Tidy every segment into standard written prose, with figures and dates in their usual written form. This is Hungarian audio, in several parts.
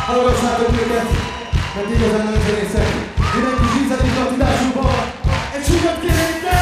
Hallgassátok őket, mert igazán nagyon zenészek. Mindenki zsízedik a tudásunkban. Egy súlyot kérjük el!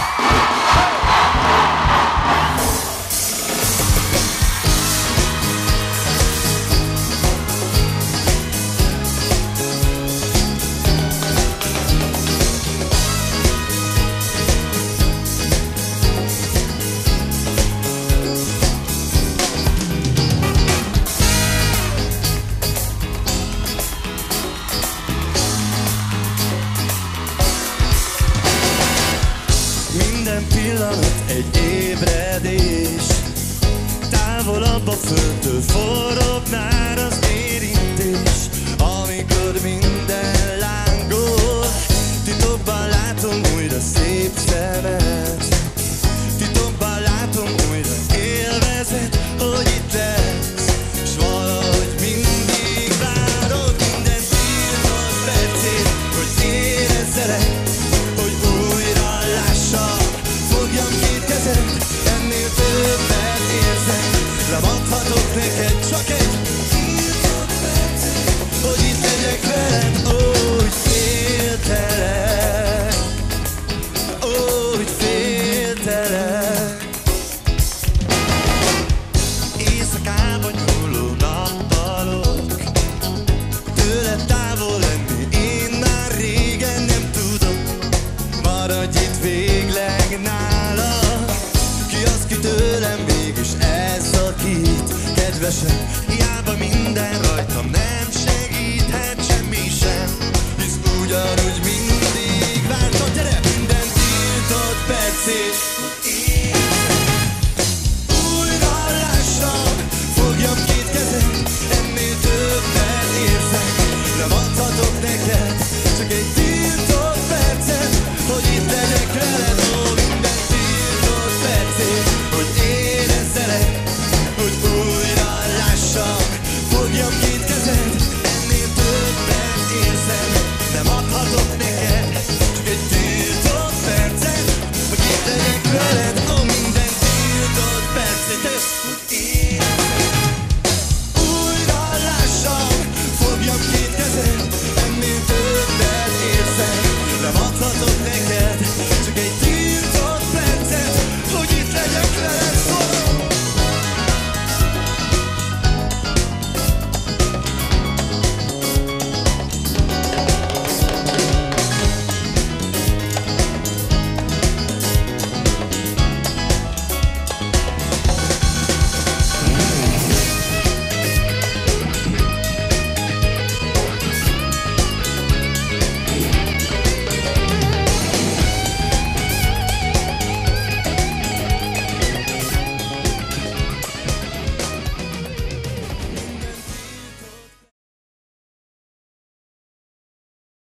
Minden pillanat egy ébredés, távolabb a földtől forog már az érintés. Amikor minden lángol, titokban látom újra szép szemed. Titokban látom újra élvezet, hogy itt lesz, s valahogy mindig várod minden pillanat percét, hogy érezzelek, hogy újra lássak. Fogjam két kezed, ennél többet érzek. Lemadhatok neked csak egy írtott percet, hogy itt legyek veled. Ó, hogy féltelek, ó, hogy féltelek. Éjszakában nyúló nappalok, tőled távol lenni én már régen nem tudok. Maradj itt végleg nálam, ki az, ki tőlem mégis elszakít. Kedvesem, hiába minden rajtam nem